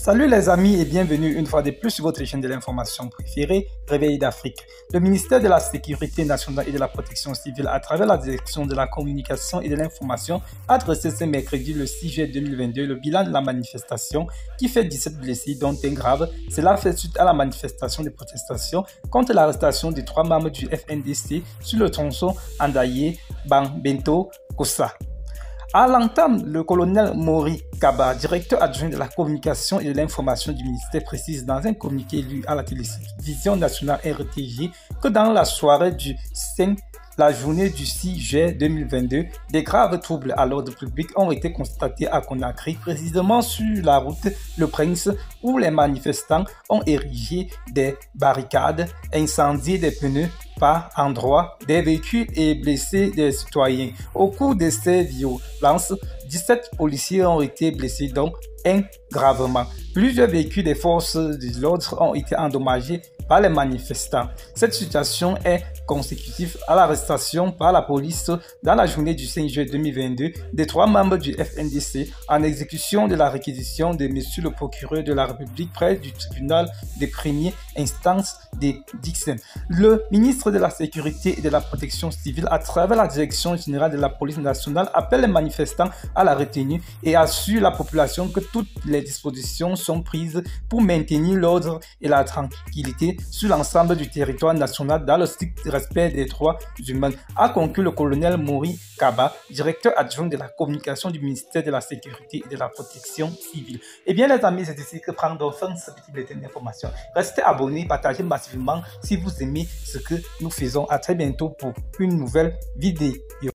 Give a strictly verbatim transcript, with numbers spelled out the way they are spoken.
Salut les amis et bienvenue une fois de plus sur votre chaîne de l'information préférée, Réveil d'Afrique. Le ministère de la Sécurité nationale et de la Protection civile, à travers la Direction de la Communication et de l'Information, a dressé ce mercredi le six juillet deux mille vingt-deux le bilan de la manifestation qui fait dix-sept blessés dont un grave. Cela fait suite à la manifestation de protestation contre l'arrestation des trois membres du F N D C sur le tronçon Andaye-Bang-Bento-Kossa. À l'entame, le colonel Maury Kaba, directeur adjoint de la communication et de l'information du ministère, précise dans un communiqué lu à la télévision nationale R T G que dans la soirée du cinq, la journée du six juillet deux mille vingt-deux, des graves troubles à l'ordre public ont été constatés à Conakry, précisément sur la route Le Prince, où les manifestants ont érigé des barricades, incendié des pneus par endroits, des véhicules et blessé des citoyens. Au cours de ces violences, dix-sept policiers ont été blessés, dont un gravement. Plusieurs véhicules des forces de l'ordre ont été endommagés par les manifestants. Cette situation est consécutive à l'arrestation par la police dans la journée du cinq juillet deux mille vingt-deux des trois membres du F N D C en exécution de la réquisition de Monsieur le procureur de la République près du tribunal de première instance de Dixon. Le ministre de la Sécurité et de la Protection civile, à travers la Direction générale de la police nationale, appelle les manifestants à la retenue et assure la population que toutes les dispositions sont prises pour maintenir l'ordre et la tranquillité sur l'ensemble du territoire national dans le strict respect des droits humains, a conclu le colonel Maury Kaba, directeur adjoint de la communication du ministère de la Sécurité et de la Protection civile. Et bien les amis, c'est ici que prend donc fin ce petit bulletin d'information. Restez abonnés, partagez massivement si vous aimez ce que nous faisons. À très bientôt pour une nouvelle vidéo.